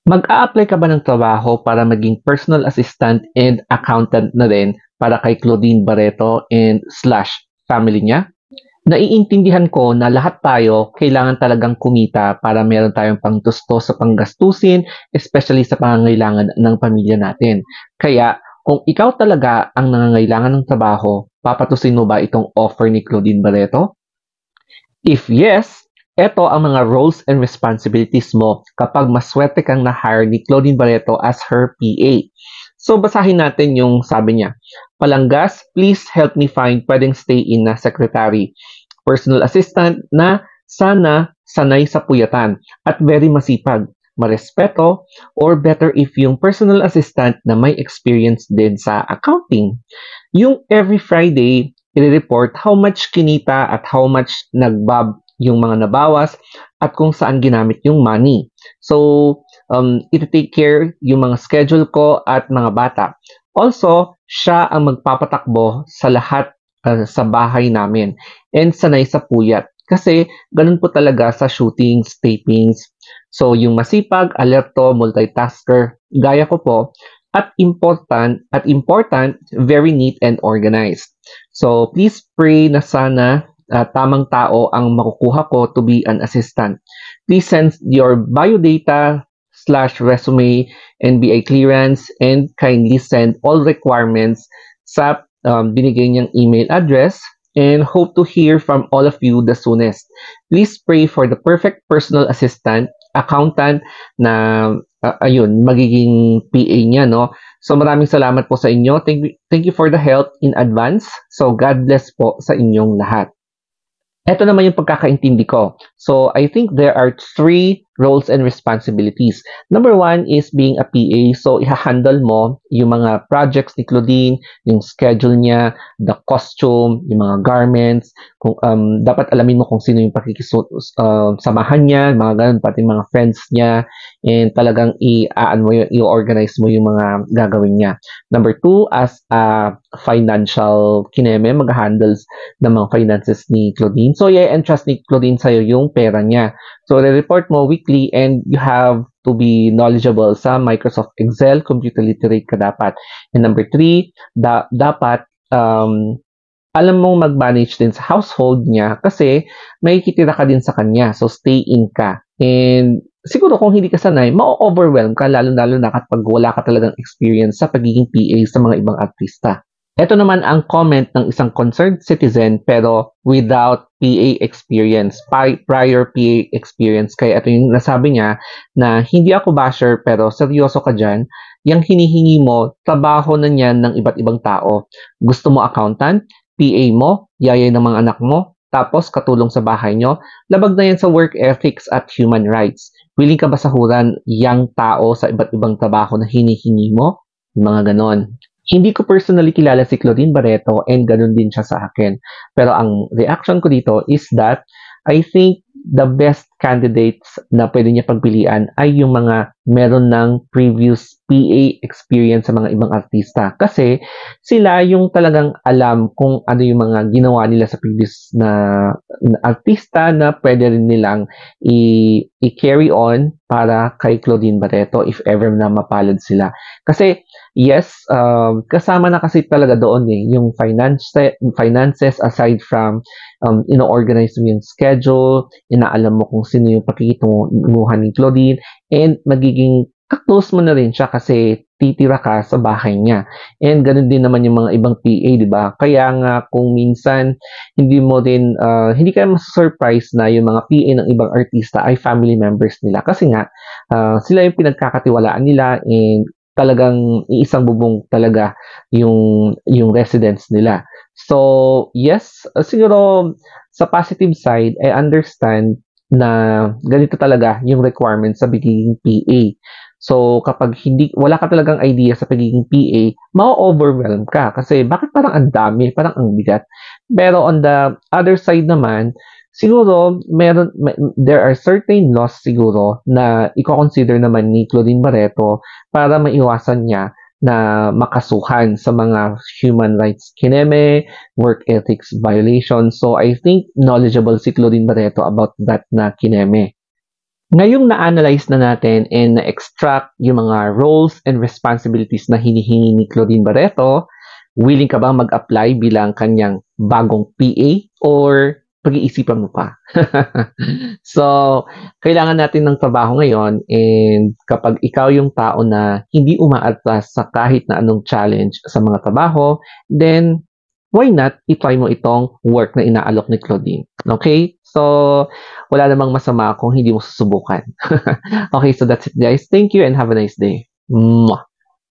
Mag-a-apply ka ba ng trabaho para maging personal assistant and accountant na rin para kay Claudine Barreto and slash family niya? Naiintindihan ko na lahat tayo kailangan talagang kumita para meron tayong pangtusto sa panggastusin, especially sa pangangailangan ng pamilya natin. Kaya kung ikaw talaga ang nangangailangan ng trabaho, papatusin mo ba itong offer ni Claudine Barreto? If yes, eto ang mga roles and responsibilities mo kapag maswerte kang na-hire ni Claudine Barreto as her PA. So basahin natin yung sabi niya. Palanggas, please help me find pwedeng stay in na secretary. Personal assistant na sana sanay sa puyatan at very masipag, marespeto, or better if yung personal assistant na may experience din sa accounting. Yung every Friday, i-report how much kinita at how much nagbab yung mga nabawas at kung saan ginamit yung money. So, iti-take care yung mga schedule ko at mga bata. Also, siya ang magpapatakbo sa lahat sa bahay namin and sanay sa puyat. Kasi ganun po talaga sa shootings, tapings. So, yung masipag, alerto, multitasker, gaya ko po, at important, very neat and organized. So, please pray na sana tamang tao ang makukuha ko to be an assistant. Please send your biodata slash resume, NBI clearance, and kindly send all requirements sa binigay niyang email address and hope to hear from all of you the soonest. Please pray for the perfect personal assistant, accountant na ayun, magiging PA niya, no? So maraming salamat po sa inyo. Thank you for the help in advance. So God bless po sa inyong lahat. Eto naman yung pagkakaintindi ko. So, I think there are three roles and responsibilities. Number one is being a PA. So, iha-handle mo yung mga projects ni Claudine, yung schedule niya, the costume, yung mga garments. Kung, dapat alamin mo kung sino yung pakikisamahan niya, mga ganun, pati mga friends niya. And talagang i-organize mo yung mga gagawin niya. Number two, as a financial kineme, mag-handles ng mga finances ni Claudine. So, i-entrust ni Claudine sa'yo yung pera niya. So, report mo weekly and you have to be knowledgeable sa Microsoft Excel, computer literate ka dapat. And number three, dapat alam mong mag-manage din sa household niya kasi may kitira ka din sa kanya. So, stay in ka. And siguro kung hindi ka sanay, ma-overwhelm ka lalo-lalo na kapag wala ka talagang experience sa pagiging PA sa mga ibang artista. Ito naman ang comment ng isang concerned citizen pero without PA experience, prior PA experience. Kaya ito yung nasabi niya na hindi ako basher pero seryoso ka dyan. Yung hinihingi mo, trabaho na niyan ng iba't ibang tao. Gusto mo accountant, PA mo, yaya ng mga anak mo, tapos katulong sa bahay nyo, labag na yan sa work ethics at human rights. Willing ka ba sahuran yang tao sa iba't ibang trabaho na hinihingi mo? Yung mga ganon. Hindi ko personally kilala si Claudine Barreto and ganun din siya sa akin. Pero ang reaction ko dito is that I think the best candidates na pwede niya pagpilian ay yung mga meron ng previous PA experience sa mga ibang artista. Kasi sila yung talagang alam kung ano yung mga ginawa nila sa previous na artista na pwede rin nilang i-carry on para kay Claudine Barreto if ever na mapalad sila. Kasi yes, kasama na kasi talaga doon yung finances aside from ino-organize mo yung schedule, inaalam mo kung sino yung pakikitunguhan ni Claudine, and magiging ka-close mo na rin siya kasi titira ka sa bahay niya. And ganun din naman yung mga ibang PA, di ba? Kaya nga kung minsan hindi ka mas-surprise na yung mga PA ng ibang artista ay family members nila kasi nga sila yung pinagkakatiwalaan nila and talagang iisang bubong talaga yung residents nila. So, yes, siguro sa positive side, I understand na ganito talaga yung requirements sa pagiging PA. So, kapag wala ka talagang idea sa pagiging PA, ma-overwhelm ka kasi bakit parang ang dami, parang ang bigat. Pero on the other side naman, siguro there are certain laws siguro na i-consider naman ni Claudine Barreto para maiwasan niya na makasuhan sa mga human rights kineme, work ethics violations. So I think knowledgeable si Claudine Barreto about that na kineme. Ngayong na-analyze na natin and na-extract yung mga roles and responsibilities na hinihingi ni Claudine Barreto, willing ka bang mag-apply bilang kanyang bagong PA or pag-iisipan mo pa? So, kailangan natin ng trabaho ngayon, and kapag ikaw yung tao na hindi umaatras sa kahit na anong challenge sa mga trabaho, then why not i-try mo itong work na inaalok ni Claudine. Okay? So, wala namang masama kung hindi mo susubukan. Okay, so that's it guys. Thank you and have a nice day. Mwah!